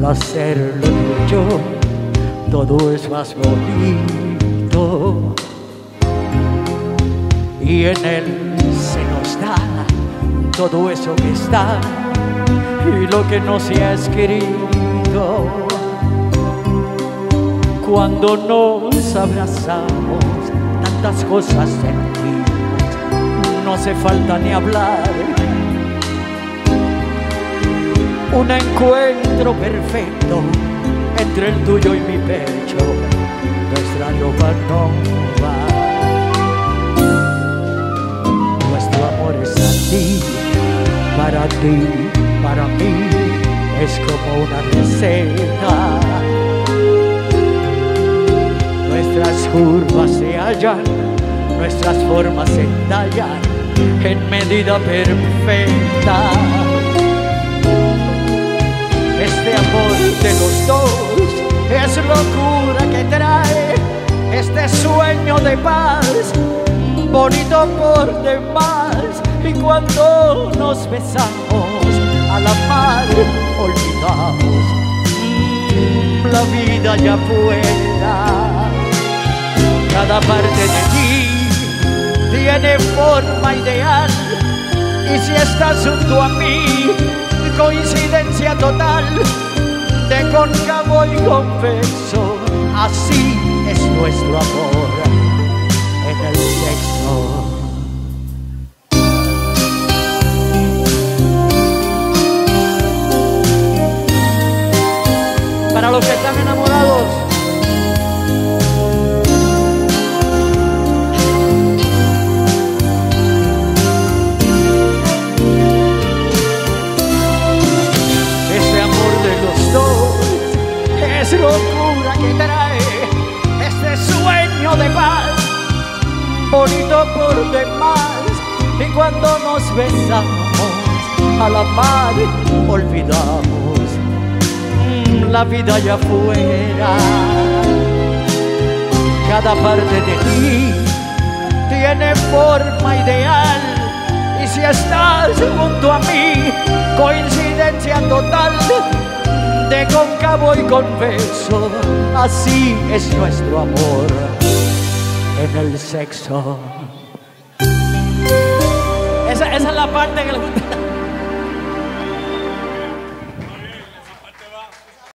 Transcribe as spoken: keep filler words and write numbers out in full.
al hacerlo yo, todo es más bonito. Y en él se nos da todo eso que está y lo que no se ha escrito. Cuando nos abrazamos, tantas cosas sentimos, no hace falta ni hablar. Un encuentro perfecto entre el tuyo y mi pecho, nuestra ropa nova. Nuestro amor es así, para ti, para mí, es como una receta. Nuestras curvas se hallan, nuestras formas se tallan en medida perfecta. Este amor de los dos es locura que trae este sueño de paz, bonito por demás. Y cuando nos besamos a la mar, olvidamos mm, la vida allá afuera. Cada parte de ti tiene forma ideal, y si estás junto a mí, coincidencia total de cóncavo y convexo. Así es nuestro amor en el sexo. Para los que están enamorados, es locura que trae este sueño de paz, bonito por demás. Y cuando nos besamos a la mar, olvidamos mm, la vida allá afuera. Cada parte de ti tiene forma ideal, y si estás junto a mí, coincidencia total de cóncavo y convexo. Así es nuestro amor en el sexo. Esa, esa es la parte que le gusta.